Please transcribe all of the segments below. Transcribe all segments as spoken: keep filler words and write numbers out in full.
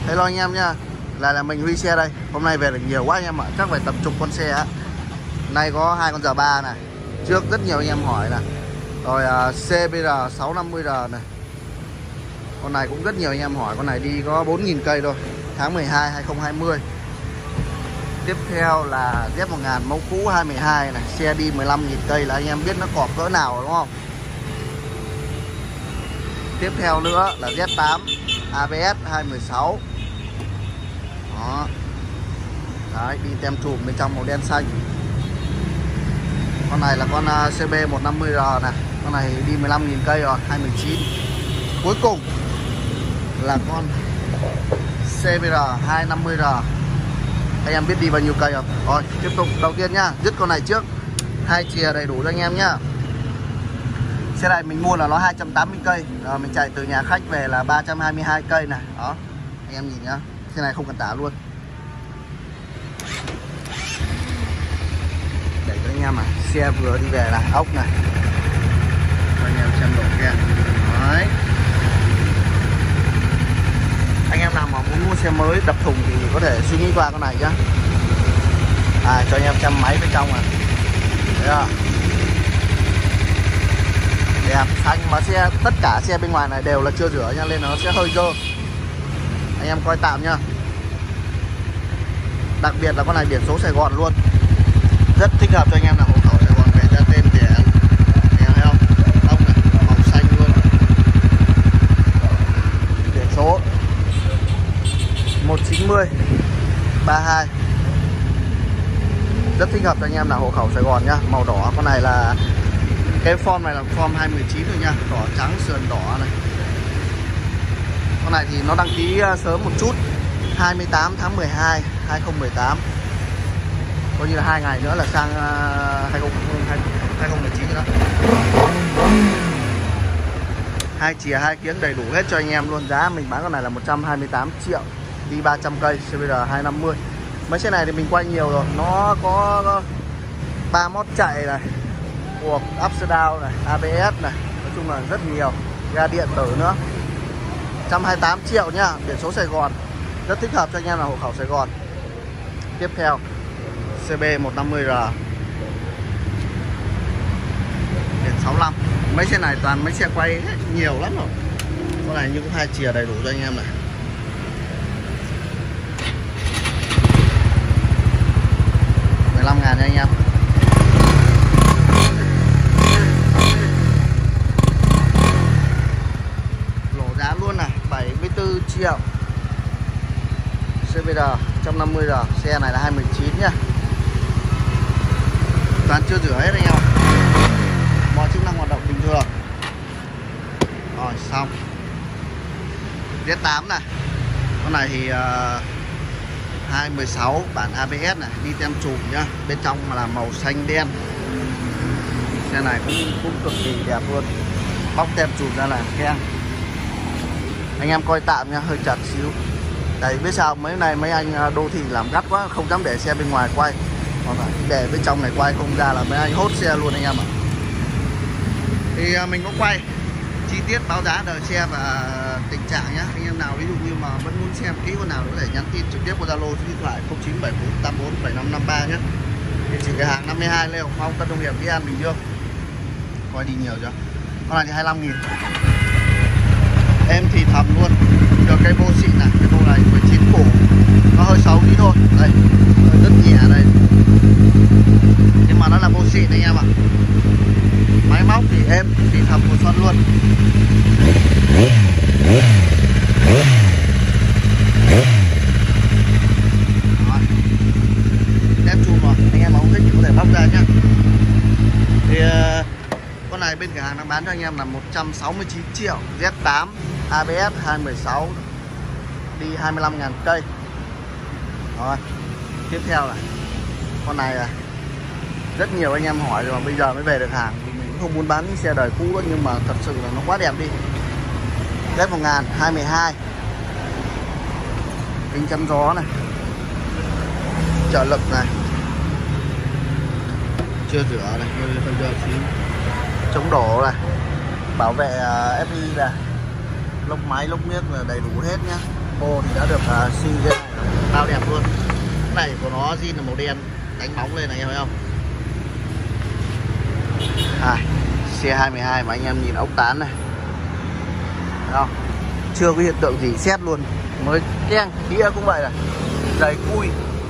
Hello anh em nhá. Lại là mình Huy xe đây. Hôm nay về được nhiều quá anh em ạ. Chắc phải tầm chục con xe á. Nay có hai con già ba này. Trước rất nhiều anh em hỏi này. Rồi uh, xê bê rờ sáu năm mươi rờ này. Con này cũng rất nhiều anh em hỏi. Con này đi có bốn nghìn cây thôi. Tháng mười hai hai không hai không. Tiếp theo là Z một nghìn mẫu cũ hai mười hai này. Xe đi mười lăm nghìn cây là anh em biết nó cọp cỡ nào đúng không? Tiếp theo nữa là Z tám a bê ét hai mười sáu. Đó. Đấy, đi tem chùm bên trong màu đen xanh. Con này là con xê bê một năm mươi rờ này. Con này đi mười lăm nghìn cây rồi, hai mươi chín. Cuối cùng là con xê bê rờ hai năm mươi rờ. Anh em biết đi bao nhiêu cây không? Rồi, tiếp tục đầu tiên nhá, dứt con này trước. Hai chìa đầy đủ cho anh em nhá. Xe này mình mua là nó hai trăm tám mươi cây. Rồi mình chạy từ nhà khách về là ba trăm hai mươi hai cây này. Đó. Anh em nhìn nhá. Xe này không cần tả luôn. Để cho anh em à, xe vừa đi về là ốc này. Cho anh em xem độ kèm. Đấy. Anh em nào mà muốn mua xe mới đập thùng thì có thể suy nghĩ qua con này nhá. À, cho anh em xem máy bên trong này. Đấy không? Đẹp, xanh mà xe, tất cả xe bên ngoài này đều là chưa rửa nha, nên nó sẽ hơi dơ. Anh em coi tạm nhá. Đặc biệt là con này biển số Sài Gòn luôn. Rất thích hợp cho anh em nào hộ khẩu Sài Gòn về ra tên thẻ. Anh em thấy không? Ốc này, màu xanh luôn. Biển số một chín không ba hai. Rất thích hợp cho anh em nào hộ khẩu Sài Gòn nhá. Màu đỏ, con này là cái form này là form hai mười chín rồi nha. Đỏ trắng sườn đỏ này. Con này thì nó đăng ký sớm một chút, hai mươi tám tháng mười hai hai không một tám. Coi như là hai ngày nữa là sang hai không một chín rồi đó. Hai chìa hai kiếng đầy đủ hết cho anh em luôn. Giá mình bán con này là một trăm hai mươi tám triệu. Đi ba trăm cây, xê bê rờ hai năm mươi. Mấy xe này thì mình quay nhiều rồi. Nó có ba mót chạy này, cuộc upside down này, a bê ét này. Nói chung là rất nhiều. Ga điện tử nữa. một trăm hai mươi tám triệu nhá. Biển số Sài Gòn. Rất thích hợp cho anh em là hộ khẩu Sài Gòn. Tiếp theo xê bê một năm mươi rờ. Biển sáu lăm. Mấy xe này toàn mấy xe quay nhiều lắm rồi. Con này như có hai chìa đầy đủ cho anh em này. mười lăm ngàn nha anh em. Lỗ giá luôn này, bảy mươi tư triệu. xê bê rờ một trăm năm mươi rờ. Xe này là hai mươi chín nhá. Toàn chưa rửa hết anh em. Mọi chức năng hoạt động bình thường. Rồi xong. Z tám này. Con này thì uh, hai mười sáu bản a bê ét này, đi tem chùm nhá. Bên trong là màu xanh đen. Xe này cũng cũng cực kỳ đẹp luôn. Bóc tem chùm ra là keng. Anh em coi tạm nha, hơi chặt xíu. Tại biết sao mấy này mấy anh đô thị làm gắt quá, không dám để xe bên ngoài quay. Còn phải để bên trong này quay không ra là mấy anh hốt xe luôn anh em ạ. Thì mình có quay chi tiết báo giá đời xe và tình trạng nhá. Anh em nào ví dụ như mà vẫn muốn xem kỹ con nào có thể nhắn tin trực tiếp qua Zalo số điện thoại không chín bảy bốn tám bốn bảy năm năm ba nhé. Địa chỉ cửa hàng năm mươi hai Lê Hồng Phong, Tân Đông Hiệp, Mỹ An, Bình Dương. Coi đi nhiều chưa? Con này thì hai mươi lăm nghìn. Em thì thầm luôn. Được cây bô xịn này, cái bô này mười chín củ. Nó hơi xấu tí thôi. Đây, rất nhẹ đây. Nhưng mà nó là bô xịn anh em ạ. Máy móc thì êm, thì thầm một xuân luôn. Đem chùm rồi, anh em mà không thích thì có thể bóc ra nhá. Thì uh, con này bên cửa hàng đang bán cho anh em là một trăm sáu mươi chín triệu. Z tám a bê ét hai mười sáu. Đi hai mươi lăm ngàn cây. Rồi. Tiếp theo là con này là rất nhiều anh em hỏi rồi mà bây giờ mới về được hàng. Thì mình cũng không muốn bán những xe đời cũ đó, nhưng mà thật sự là nó quá đẹp đi. Z một nghìn hai mươi hai. Kính chắn gió này, trợ lực này, chưa rửa này, hơi dơ xíu. Chống đổ này, bảo vệ ép i này, lốc máy lốc miếc là đầy đủ hết nhá. capo thì đã được uh, xi ra bao đẹp luôn. Cái này của nó zin là màu đen, đánh bóng lên này em thấy không? À, xe hai mươi hai mà anh em nhìn ốc tán này, thấy không? Chưa có hiện tượng gì xét luôn, mới keng đĩa cũng vậy này, dày cui.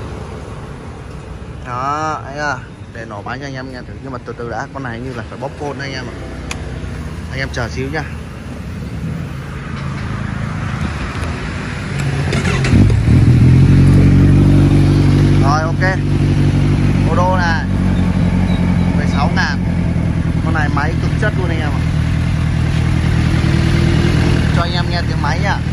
Đó, anh à, để nổ máy cho anh em nghe thử, nhưng mà từ từ đã, con này như là phải bóp côn anh em ạ. Anh em chờ xíu nhá. Rồi ok, ô đô này mười sáu ngàn. Con này máy cực chất luôn anh em ạ. Cho anh em nghe tiếng máy nhá.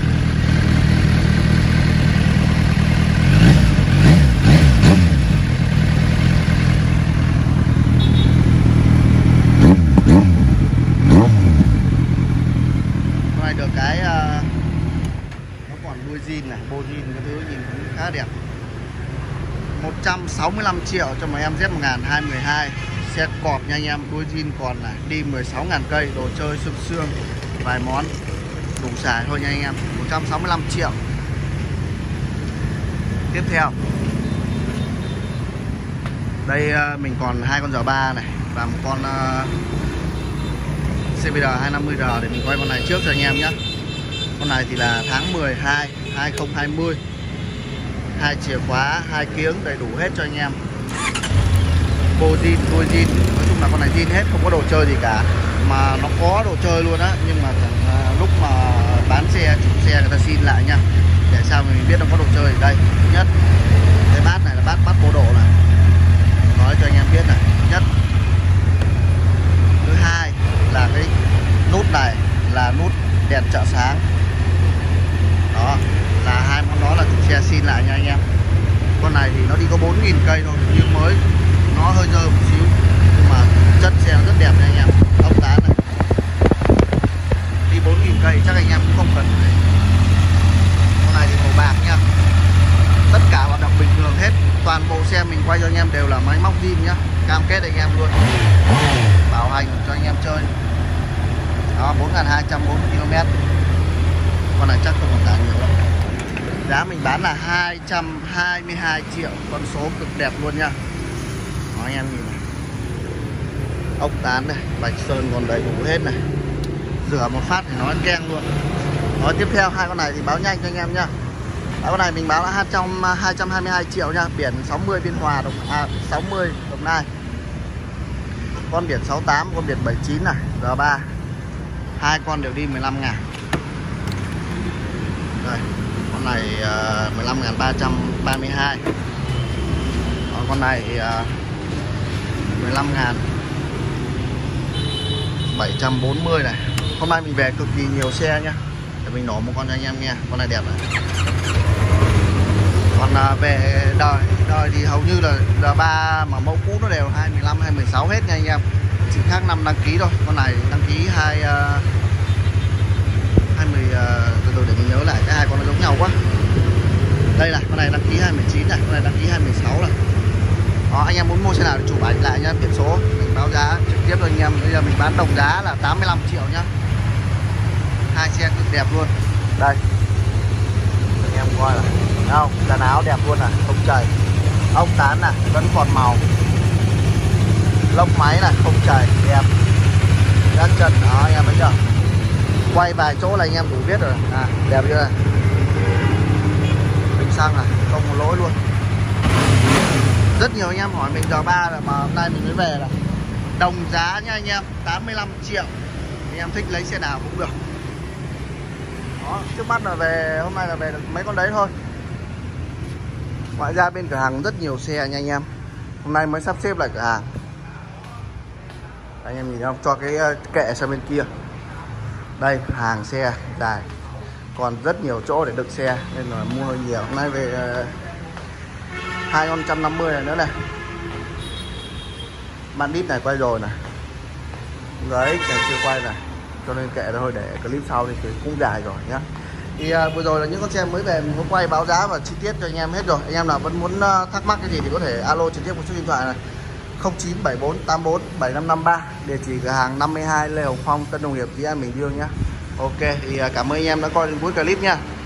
Con này được cái uh, nó còn đuôi zin này, bô zin cái thứ nhìn cũng khá đẹp. Một trăm sáu mươi lăm triệu cho một em Z một nghìn hai trăm mười hai. Xe cọp nha anh em, đuôi zin còn này, đi mười sáu ngàn cây, đồ chơi xương xương, vài món đủ xài thôi nha anh em. Một trăm sáu mươi lăm triệu. Tiếp theo đây mình còn hai con giò ba này và một con uh, xê vê rờ hai năm mươi R để mình quay con này trước cho anh em nhé. Con này thì là tháng mười hai hai không hai không, hai chìa khóa, hai kiếng đầy đủ hết cho anh em. Bô zin, đuôi zin, nói chung là con này zin hết, không có đồ chơi gì cả. Mà nó có đồ chơi luôn á, nhưng mà uh, lúc mà bán xe, chủ xe người ta xin lại nha. Để sao mình biết nó có đồ chơi. Đây, thứ nhất, cái bát này là bát bắt bộ độ này, nói cho anh em biết này, thứ nhất. Thứ hai là cái nút này là nút đèn trợ sáng. Đó, là hai món đó là chủ xe xin lại nha anh em. Con này thì nó đi có bốn nghìn cây thôi, nhưng mới nó hơi dơ một xíu, nhưng mà chất xe nó rất đẹp nha anh em. Ốc tán này đi bốn nghìn cây chắc anh em cũng không cần. Con này thì màu bạc nha, tất cả hoạt động bình thường hết. Toàn bộ xe mình quay cho anh em đều là máy móc zin nhá, cam kết anh em luôn, bảo hành cho anh em chơi. Đó, bốn nghìn hai trăm bốn mươi ki lô mét. Con này chắc không còn giá nhiều đâu. Giá mình bán là hai trăm hai mươi hai triệu, con số cực đẹp luôn nha. Đó, anh em nhìn này, ốc tán này, vạch sơn còn đầy đủ hết này, rửa một phát thì nó keng luôn. Rồi tiếp theo hai con này thì báo nhanh cho anh em nhá. Đó, con này mình báo là hai trăm hai mươi hai triệu nha, biển sáu mươi Biên Hòa, Đồng à, sáu mươi Đồng Nai. Con biển sáu mươi tám, con biển bảy mươi chín này, R ba. Hai con đều đi mười lăm ngàn. Đây, con này uh, mười lăm nghìn ba trăm ba mươi hai. Còn con này uh, mười lăm nghìn bảy trăm bốn mươi này. Hôm nay mình về cực kỳ nhiều xe nhá. Để mình nổ một con cho anh em nghe. Con này đẹp này. Còn uh, về đời đời thì hầu như là R ba mà mẫu cũ nó đều hai mười lăm, hai mười sáu hết nha anh em. Chỉ khác năm đăng ký thôi. Con này đăng ký hai uh, hai mươi uh, từ từ để mình nhớ lại, cái hai con nó giống nhau quá. Đây này, con này đăng ký hai mươi chín này, con này đăng ký hai mươi sáu này. Đó, anh em muốn mua xe nào thì chụp ảnh lại nhá, biển số mình báo giá trực tiếp cho anh em. Bây giờ mình bán đồng giá là tám mươi lăm triệu nhá. Hai xe cực đẹp luôn. Đây, anh em coi này, thấy không? Dàn áo đẹp luôn này, không chảy. Ốc tán này vẫn còn màu, lốc máy này không chảy, đẹp. Gác chân đó anh em thấy chưa? Quay vài chỗ là anh em đủ biết rồi. À, đẹp chưa này. Bình xăng này, không một lỗi luôn. Rất nhiều anh em hỏi mình R ba rồi mà hôm nay mình mới về là đồng giá nha anh em, tám mươi lăm triệu. Anh em thích lấy xe nào cũng được. Đó, trước mắt là về, hôm nay là về được mấy con đấy thôi. Ngoài ra bên cửa hàng rất nhiều xe nha anh em. Hôm nay mới sắp xếp lại cửa hàng. Anh em nhìn không, cho cái kệ sang bên kia. Đây, hàng xe dài, còn rất nhiều chỗ để đựng xe nên là mua hơi nhiều. Hôm nay về uh, hai con một trăm năm mươi này nữa này. Bandit này quay rồi này, G X này chưa quay này, cho nên kệ thôi, để clip sau thì cũng dài rồi nhá. Thì uh, vừa rồi là những con xe mới về mình có quay báo giá và chi tiết cho anh em hết rồi. Anh em nào vẫn muốn uh, thắc mắc cái gì thì có thể alo trực tiếp một số điện thoại này không chín bảy bốn tám bốn bảy năm năm ba, địa chỉ cửa hàng năm mươi hai Lê Hồng Phong, Tân Đồng Hiệp, Dĩ An, Bình Dương nhé. Ok, thì cảm ơn anh em đã coi đến cuối clip nha.